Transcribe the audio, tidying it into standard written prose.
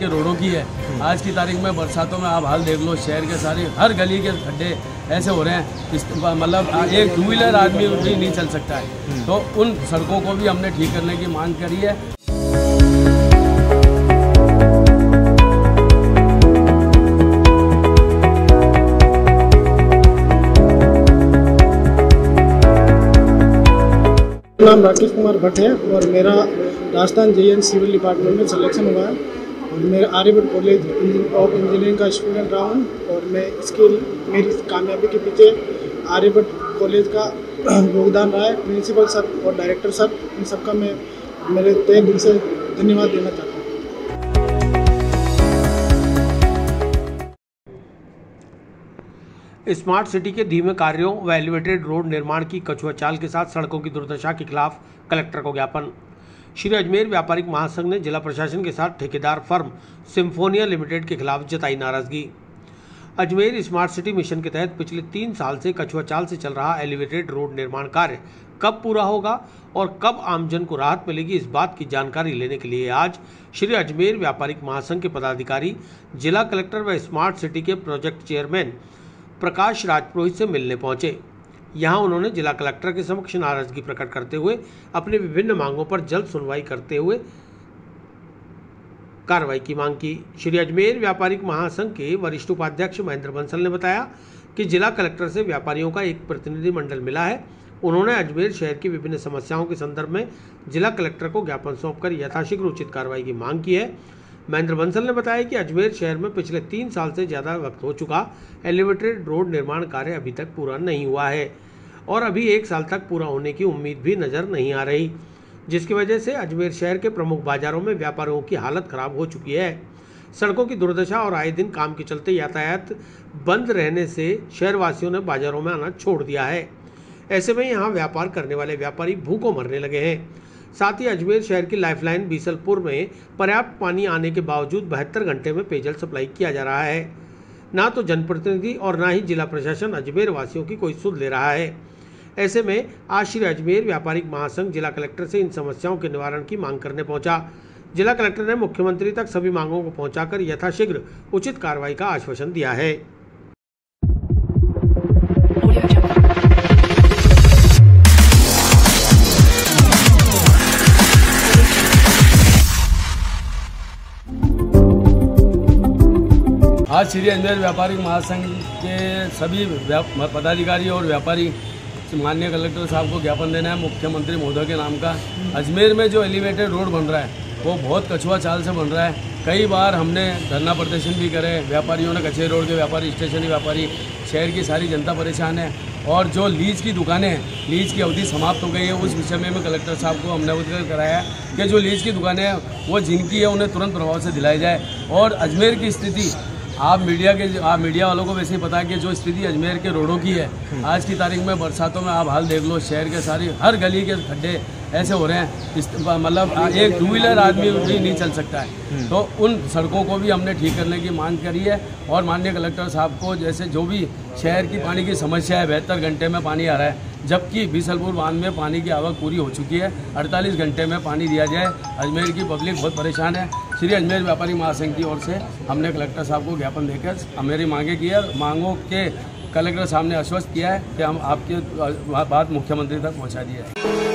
रोडों की है। आज की तारीख में बरसातों में आप हाल देख लो, शहर के सारे हर गली के खड्डे ऐसे हो रहे हैं, मतलब एक 2 व्हीलर आदमी भी नहीं चल सकता है। तो उन सड़कों को भी हमने ठीक करने की मांग करी है। नाम राकेश कुमार भट्ट है और मेरा राजस्थान JN सिविल डिपार्टमेंट में सिलेक्शन हुआ है और मैं आर्यभट्ट कॉलेज ऑफ इंजीनियरिंग का स्टूडेंट रहा हूँ और मैं मेरी कामयाबी के पीछे आर्यभट्ट कॉलेज का योगदान रहा है। प्रिंसिपल सर और डायरेक्टर सर, इन सबका मैं मेरे तहे दिल से धन्यवाद देना चाहता हूँ। स्मार्ट सिटी के धीमे कार्यों व एलिवेटेड रोड निर्माण की कछुआ चाल के साथ सड़कों की दुर्दशा के खिलाफ कलेक्टर को ज्ञापन। श्री अजमेर व्यापारिक महासंघ ने जिला प्रशासन के साथ ठेकेदार फर्म सिम्फोनिया लिमिटेड के खिलाफ जताई नाराजगी। अजमेर स्मार्ट सिटी मिशन के तहत पिछले 3 साल से कछुआ चाल से चल रहा एलिवेटेड रोड निर्माण कार्य कब पूरा होगा और कब आमजन को राहत मिलेगी, इस बात की जानकारी लेने के लिए आज श्री अजमेर व्यापारिक महासंघ के पदाधिकारी जिला कलेक्टर व स्मार्ट सिटी के प्रोजेक्ट चेयरमैन प्रकाश राजपुरोहित से मिलने पहुंचे। यहां उन्होंने जिला कलेक्टर के समक्ष नाराजगी प्रकट करते हुए अपनी विभिन्न मांगों पर जल्द सुनवाई करते हुए कार्रवाई की मांग की। श्री अजमेर व्यापारिक महासंघ के वरिष्ठ उपाध्यक्ष महेंद्र बंसल ने बताया कि जिला कलेक्टर से व्यापारियों का एक प्रतिनिधिमंडल मिला है। उन्होंने अजमेर शहर की विभिन्न समस्याओं के संदर्भ में जिला कलेक्टर को ज्ञापन सौंपकर यथाशीघ्र उचित कार्रवाई की मांग की है। महेंद्र बंसल ने बताया कि अजमेर शहर में पिछले 3 साल से ज़्यादा वक्त हो चुका एलिवेटेड रोड निर्माण कार्य अभी तक पूरा नहीं हुआ है और अभी 1 साल तक पूरा होने की उम्मीद भी नज़र नहीं आ रही, जिसकी वजह से अजमेर शहर के प्रमुख बाजारों में व्यापारियों की हालत खराब हो चुकी है। सड़कों की दुर्दशा और आए दिन काम के चलते यातायात बंद रहने से शहरवासियों ने बाजारों में आना छोड़ दिया है। ऐसे में यहाँ व्यापार करने वाले व्यापारी भूखों मरने लगे हैं। साथ ही अजमेर शहर की लाइफलाइन बीसलपुर में पर्याप्त पानी आने के बावजूद 72 घंटे में पेयजल सप्लाई किया जा रहा है। ना तो जनप्रतिनिधि और ना ही जिला प्रशासन अजमेर वासियों की कोई सुध ले रहा है। ऐसे में आज श्री अजमेर व्यापारिक महासंघ जिला कलेक्टर से इन समस्याओं के निवारण की मांग करने पहुंचा। जिला कलेक्टर ने मुख्यमंत्री तक सभी मांगों को पहुंचाकर यथाशीघ्र उचित कार्रवाई का आश्वासन दिया है। आज श्री अजमेर व्यापारिक महासंघ के सभी पदाधिकारी और व्यापारी माननीय कलेक्टर साहब को ज्ञापन देना है मुख्यमंत्री महोदय के नाम का। अजमेर में जो एलिवेटेड रोड बन रहा है वो बहुत कछुआ चाल से बन रहा है। कई बार हमने धरना प्रदर्शन भी करे, व्यापारियों ने, कचहरी रोड के व्यापारी, स्टेशनरी व्यापारी, शहर की सारी जनता परेशान है। और जो लीज की दुकानें हैं, लीज की अवधि समाप्त हो गई है, उस विषय में कलेक्टर साहब को हमने अवगत कराया कि जो लीज की दुकानें हैं वो जिनकी है उन्हें तुरंत प्रभाव से दिलाई जाए। और अजमेर की स्थिति आप मीडिया वालों को वैसे ही पता है कि जो स्थिति अजमेर के रोडों की है, आज की तारीख में बरसातों में आप हाल देख लो, शहर के सारी हर गली के खड्डे ऐसे हो रहे हैं, मतलब एक 2 व्हीलर आदमी भी नहीं चल सकता है। तो उन सड़कों को भी हमने ठीक करने की मांग करी है और माननीय कलेक्टर साहब को जैसे जो भी शहर की पानी की समस्या है, 72 घंटे में पानी आ रहा है, जबकि बीसलपुर बांध में पानी की आवक पूरी हो चुकी है, 48 घंटे में पानी दिया जाए। अजमेर की पब्लिक बहुत परेशान है। श्री अजमेर व्यापारी महासंघ की ओर से हमने कलेक्टर साहब को ज्ञापन देकर हमारी मांगे की है। मांगों के कलेक्टर साहब ने आश्वस्त किया है कि हम आपकी बात मुख्यमंत्री तक पहुँचा दी है।